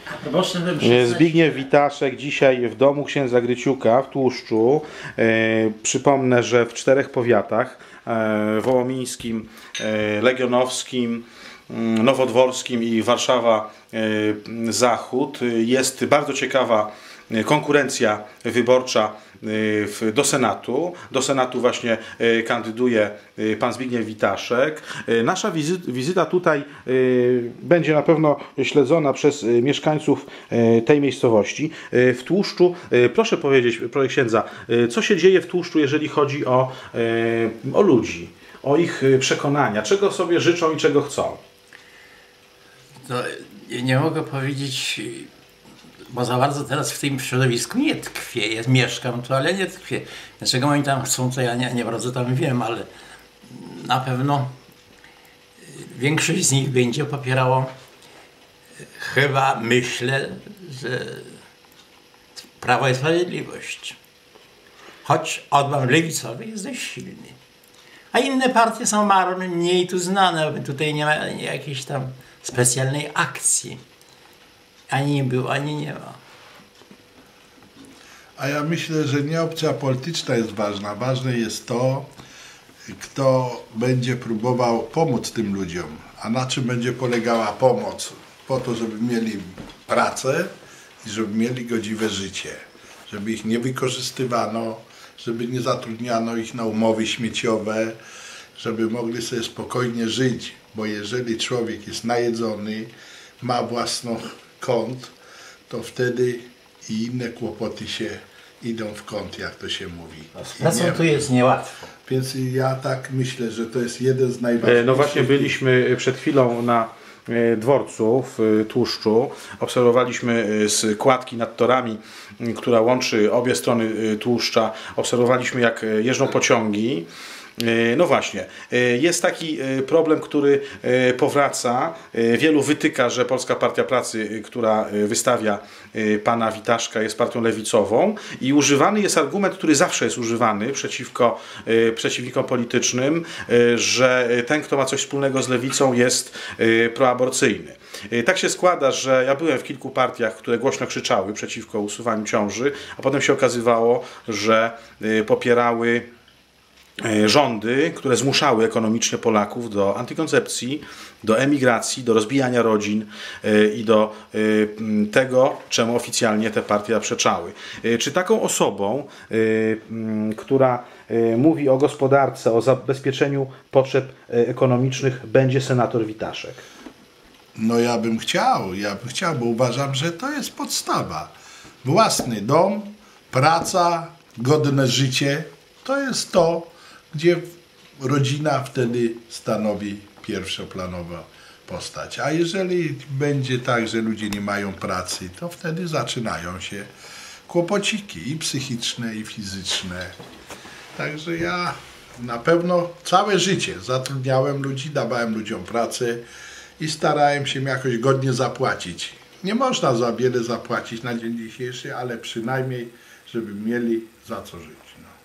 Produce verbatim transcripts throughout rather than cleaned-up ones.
Zbigniew Witaszek dzisiaj w domu księdza Gryciuka w Tłuszczu. E, przypomnę, że w czterech powiatach e, wołomińskim, e, legionowskim, nowodworskim i Warszawa e, Zachód jest bardzo ciekawa konkurencja wyborcza w, do Senatu. Do Senatu właśnie kandyduje pan Zbigniew Witaszek. Nasza wizyta, wizyta tutaj będzie na pewno śledzona przez mieszkańców tej miejscowości. W Tłuszczu, proszę powiedzieć, proszę księdza, co się dzieje w Tłuszczu, jeżeli chodzi o, o ludzi, o ich przekonania, czego sobie życzą i czego chcą? To nie mogę powiedzieć, bo za bardzo teraz w tym środowisku nie tkwię. Ja mieszkam tu, ale nie tkwię. Dlaczego oni tam chcą, to ja nie, nie bardzo tam wiem, ale na pewno większość z nich będzie popierało, chyba myślę, że Prawo i Sprawiedliwość. Choć odłam lewicowy jest dość silny. A inne partie są marne, mniej tu znane, bo tutaj nie ma jakiejś tam specjalnej akcji. Ani nie było, ani nie ma. A ja myślę, że nie opcja polityczna jest ważna. Ważne jest to, kto będzie próbował pomóc tym ludziom. A na czym będzie polegała pomoc? Po to, żeby mieli pracę i żeby mieli godziwe życie. Żeby ich nie wykorzystywano, żeby nie zatrudniano ich na umowy śmieciowe, żeby mogli sobie spokojnie żyć. Bo jeżeli człowiek jest najedzony, ma własną kąt, to wtedy i inne kłopoty się idą w kąt, jak to się mówi. Z pracą tu jest niełatwo. Więc ja tak myślę, że to jest jeden z najważniejszych. No właśnie byliśmy przed chwilą na dworcu w Tłuszczu. Obserwowaliśmy z kładki nad torami, która łączy obie strony Tłuszcza. Obserwowaliśmy, jak jeżdżą pociągi. No właśnie, jest taki problem, który powraca. Wielu wytyka, że Polska Partia Pracy, która wystawia pana Witaszka, jest partią lewicową i używany jest argument, który zawsze jest używany przeciwko przeciwnikom politycznym, że ten, kto ma coś wspólnego z lewicą, jest proaborcyjny. Tak się składa, że ja byłem w kilku partiach, które głośno krzyczały przeciwko usuwaniu ciąży, a potem się okazywało, że popierały rządy, które zmuszały ekonomicznie Polaków do antykoncepcji, do emigracji, do rozbijania rodzin i do tego, czemu oficjalnie te partie zaprzeczały. Czy taką osobą, która mówi o gospodarce, o zabezpieczeniu potrzeb ekonomicznych, będzie senator Witaszek? No ja bym chciał, ja bym chciał, bo uważam, że to jest podstawa. Własny dom, praca, godne życie, to jest to, gdzie rodzina wtedy stanowi pierwszoplanową postać. A jeżeli będzie tak, że ludzie nie mają pracy, to wtedy zaczynają się kłopociki i psychiczne, i fizyczne. Także ja na pewno całe życie zatrudniałem ludzi, dawałem ludziom pracę i starałem się im jakoś godnie zapłacić. Nie można za wiele zapłacić na dzień dzisiejszy, ale przynajmniej, żeby mieli za co żyć.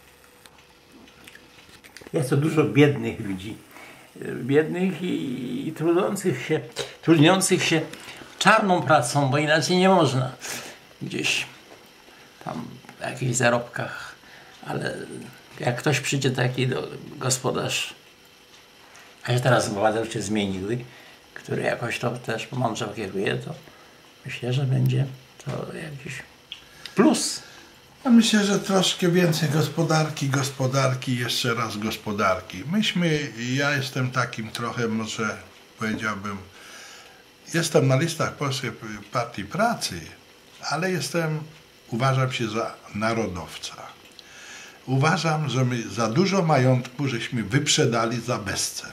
Jest to dużo biednych ludzi, biednych i, i trudzących się, trudniących się czarną pracą, bo inaczej nie można. Gdzieś tam w jakichś zarobkach, ale jak ktoś przyjdzie taki do gospodarz, a że teraz władze już się zmieniły, który jakoś to też mądrze kieruje, to myślę, że będzie to jakiś plus. Ja myślę, że troszkę więcej gospodarki, gospodarki, jeszcze raz gospodarki. Myśmy, ja jestem takim trochę, może powiedziałbym, jestem na listach Polskiej Partii Pracy, ale jestem, uważam się za narodowca. Uważam, że my za dużo majątku żeśmy wyprzedali za bezcen.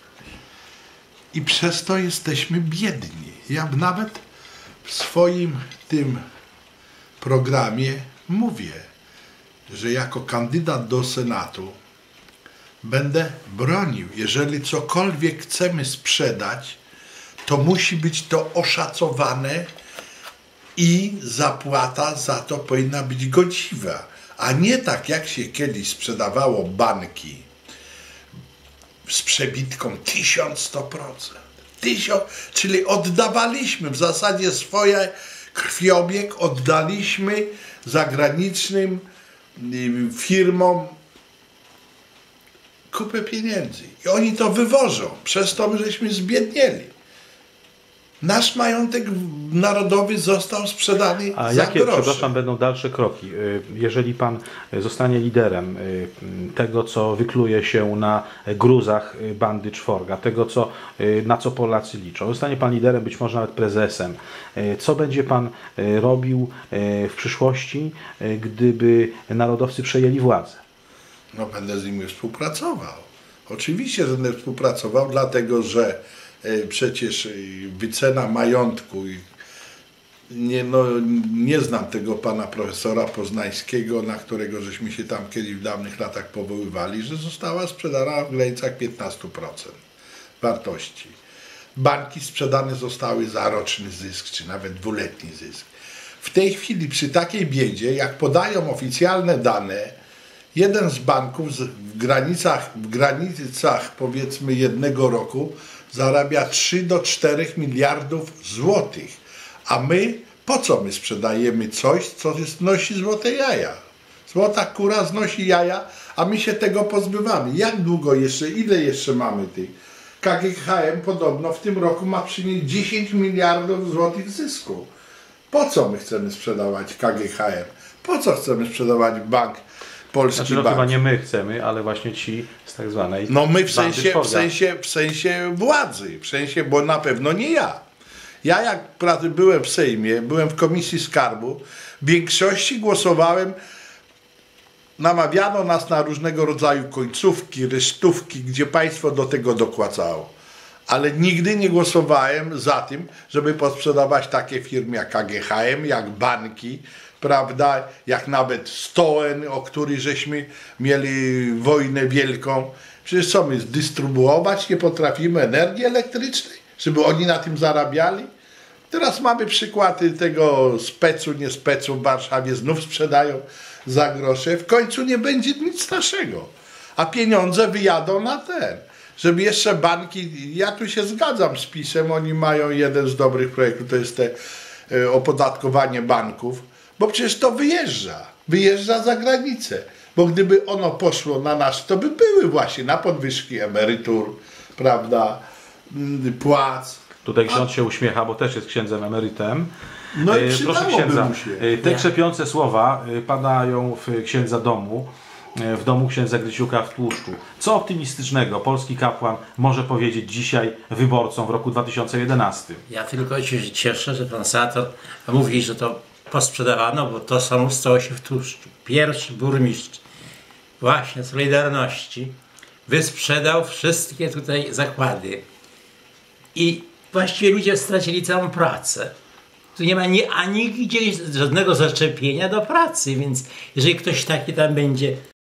I przez to jesteśmy biedni. Ja nawet w swoim tym programie mówię, że jako kandydat do Senatu będę bronił, jeżeli cokolwiek chcemy sprzedać, to musi być to oszacowane i zapłata za to powinna być godziwa, a nie tak jak się kiedyś sprzedawało banki z przebitką tysiąc sto procent. Tysiąc, czyli oddawaliśmy w zasadzie swoje krwiobieg, oddaliśmy zagranicznym firmom kupę pieniędzy. I oni to wywożą. Przez to my żeśmy zbiednieli. Nasz majątek narodowy został sprzedany A za jakie, grosze. przepraszam, będą dalsze kroki? Jeżeli pan zostanie liderem tego, co wykluje się na gruzach bandy czworga, tego, co, na co Polacy liczą, zostanie pan liderem, być może nawet prezesem. Co będzie pan robił w przyszłości, gdyby narodowcy przejęli władzę? No będę z nimi współpracował. Oczywiście, że będę współpracował, dlatego że przecież wycena majątku, nie, no, nie znam tego pana profesora poznańskiego, na którego żeśmy się tam kiedyś w dawnych latach powoływali, że została sprzedana w granicach piętnaście procent wartości. Banki sprzedane zostały za roczny zysk, czy nawet dwuletni zysk. W tej chwili przy takiej biedzie, jak podają oficjalne dane, jeden z banków w granicach, w granicach powiedzmy jednego roku zarabia trzy do czterech miliardów złotych. A my, po co my sprzedajemy coś, co znosi złote jaja? Złota kura znosi jaja, a my się tego pozbywamy. Jak długo jeszcze, ile jeszcze mamy tych? K G H M podobno w tym roku ma przynieść dziesięć miliardów złotych zysku. Po co my chcemy sprzedawać K G H M? Po co chcemy sprzedawać bank? Polski znaczy, no bank. chyba nie my chcemy, ale właśnie ci z tak zwanej No my w bandy sensie, w czworga. sensie, w sensie władzy, w sensie, bo na pewno nie ja. Ja jak pracy byłem w Sejmie, byłem w Komisji Skarbu, w większości głosowałem, namawiano nas na różnego rodzaju końcówki, resztówki, gdzie państwo do tego dokłacało. Ale nigdy nie głosowałem za tym, żeby posprzedawać takie firmy jak K G H M, jak banki, prawda, jak nawet Stoen, o który żeśmy mieli wojnę wielką. Przecież co, my zdystrybuować nie potrafimy energii elektrycznej, żeby oni na tym zarabiali? Teraz mamy przykłady tego specu, nie specu w Warszawie, znów sprzedają za grosze. W końcu nie będzie nic naszego, a pieniądze wyjadą na ten. Żeby jeszcze banki, ja tu się zgadzam z PiS-em, oni mają jeden z dobrych projektów, to jest te e, opodatkowanie banków, bo przecież to wyjeżdża, wyjeżdża za granicę, bo gdyby ono poszło na nas, to by były właśnie na podwyżki emerytur, prawda, płac. Tutaj ksiądz się uśmiecha, bo też jest księdzem emerytem. No i E, Proszę przydałoby księdza, mu się. e, te krzepiące słowa e, padają w księdza domu, e, w domu księdza Gryciuka w Tłuszczu. Co optymistycznego polski kapłan może powiedzieć dzisiaj wyborcom w roku dwa tysiące jedenastym? Ja tylko się cieszę, że pan senator mówi, że to posprzedawano, bo to samo stało się w Tłuszczu. Pierwszy burmistrz właśnie Solidarności wysprzedał wszystkie tutaj zakłady i właściwie ludzie stracili całą pracę. Tu nie ma nie, ani gdzieś żadnego zaczepienia do pracy, więc jeżeli ktoś taki tam będzie